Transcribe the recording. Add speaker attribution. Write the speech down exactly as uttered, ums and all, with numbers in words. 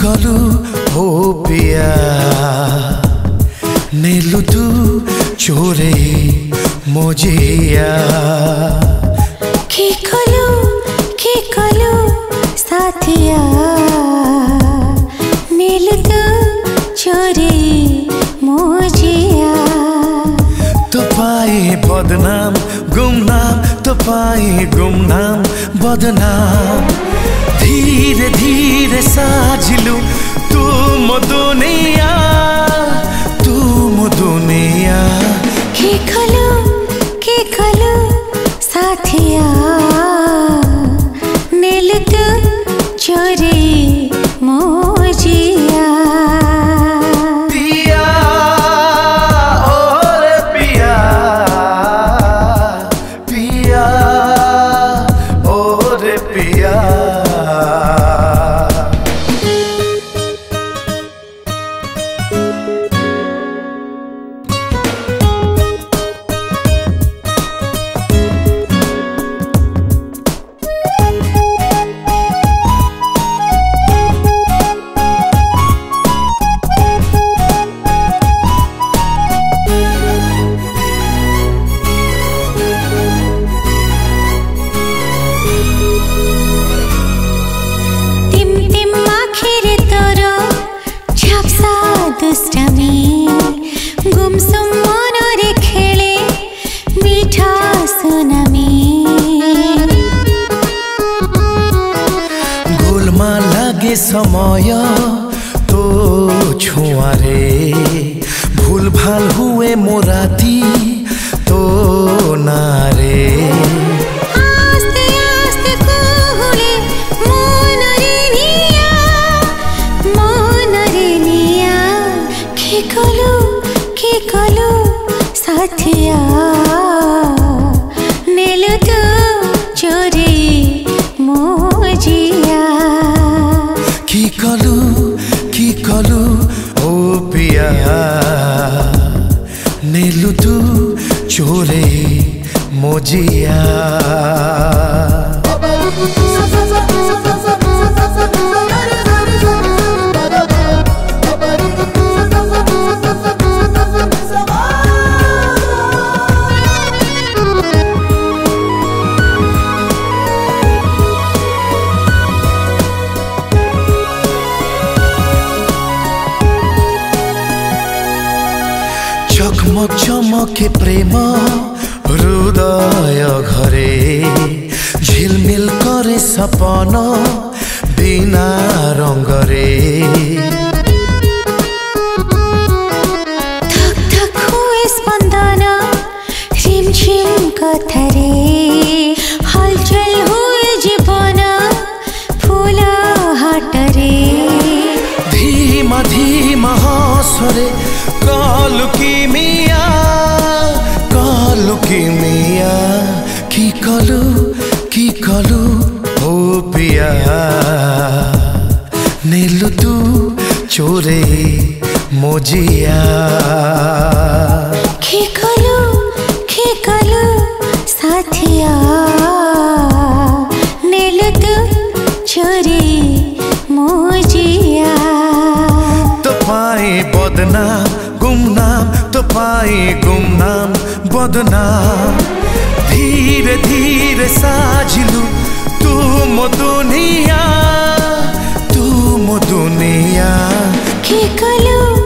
Speaker 1: कलु हो पिया नेलु तू चोरे मोजिया
Speaker 2: की कलु की कलु साथिया नेलु तू चोरे मोजिया
Speaker 1: तो पाए बदनाम गुमनाम तो पाए गुमनाम बदनाम धीरे धीरे साजिलु तुम दुनिया तुम दुनिया
Speaker 2: की कलु की कलु साथिया नेलु तू चोरे मोजिया
Speaker 1: पिया और पिया पिया और पिया गुमसुम मनरे खेले मीठा सुनामी गोलमा लागे समय तो छुआरे भूल भाल हुए मोराती तो नारे
Speaker 2: आस्ते आस्ते कोहुले मनरे निया मनरे निया की कलु की कलु साथिया नेलु तू चोरे मोजिया
Speaker 1: की कलु की कलु ओ पिया नेलु तू चोरे मोजिया चकमक चमके प्रेम हृदय घरे झिलमिल करे सपन बिना रंगरे
Speaker 2: धक धक हुए स्पंदन रिमझिम कथरे हलचल हुए जीवन फूल हाटरे
Speaker 1: धीमा धीमा हसरे कालु की मिया कालु की मिया की कलु की कलु हो पिया नेलु तू चोरे मोजिया
Speaker 2: की कलु की कलु साथिया नेलु तू चोरे मोजिया
Speaker 1: तो पाए बदनाम गुमनाम तो पाए गुमनाम बदनाम धीरे धीरे साजिलु तुम दुनिया तुम दुनिया
Speaker 2: की कलु